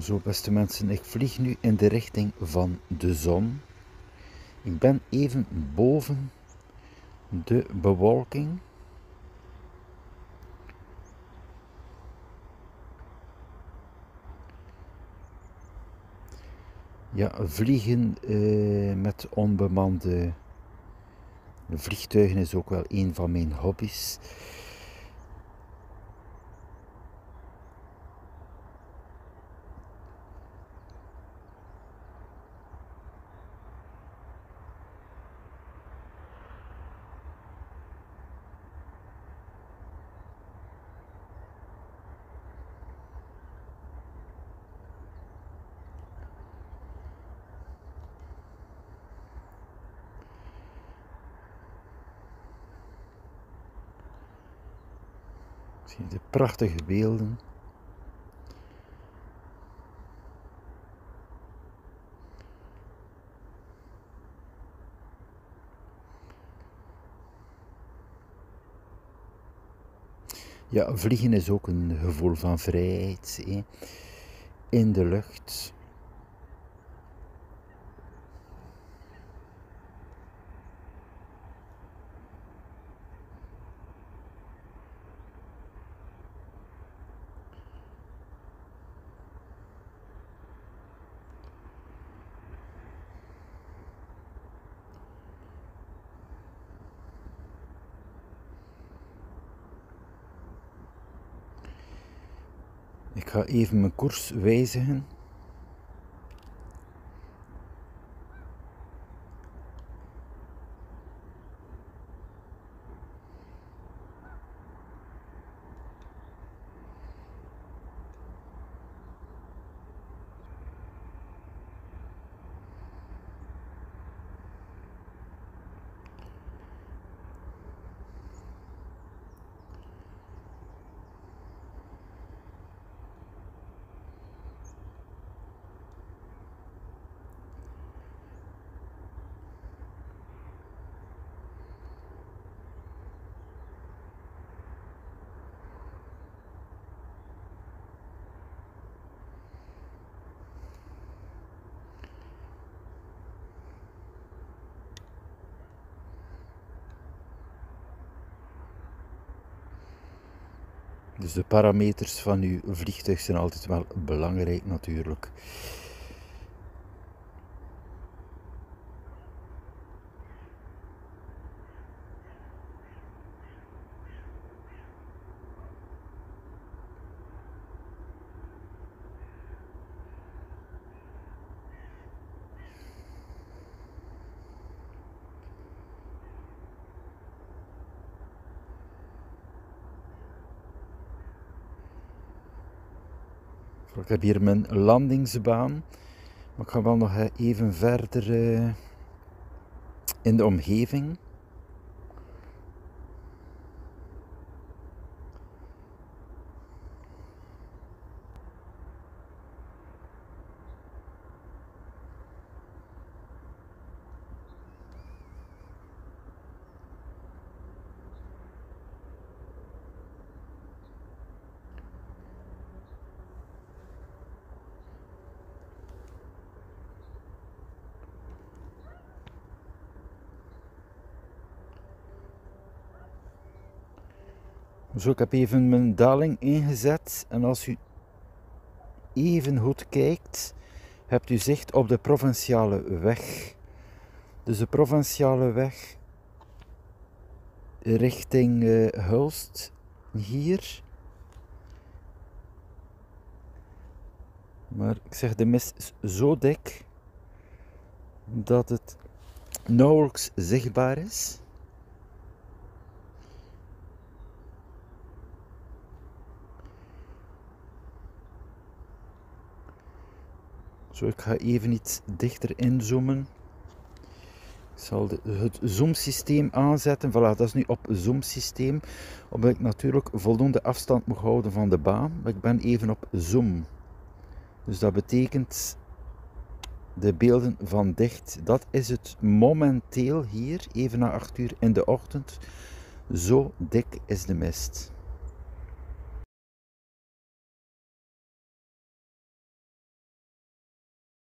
Zo, beste mensen, ik vlieg nu in de richting van de zon. Ik ben even boven de bewolking. Ja, vliegen met onbemande vliegtuigen is ook wel een van mijn hobby's. Zie je de prachtige beelden. Ja, vliegen is ook een gevoel van vrijheid, hè? In de lucht. Ik ga even mijn koers wijzigen. Dus de parameters van uw vliegtuig zijn altijd wel belangrijk natuurlijk. Ik heb hier mijn landingsbaan, maar ik ga wel nog even verder in de omgeving. Zo, ik heb even mijn daling ingezet en als u even goed kijkt, hebt u zicht op de provinciale weg. Dus de provinciale weg richting Hulst, hier. Maar ik zeg, de mist is zo dik dat het nauwelijks zichtbaar is. Zo, ik ga even iets dichter inzoomen. Ik zal het zoomsysteem aanzetten. Voilà, dat is nu op zoomsysteem. Omdat ik natuurlijk voldoende afstand moet houden van de baan. Maar ik ben even op zoom. Dus dat betekent de beelden van dicht. Dat is het momenteel hier, even na 8 uur in de ochtend. Zo dik is de mist.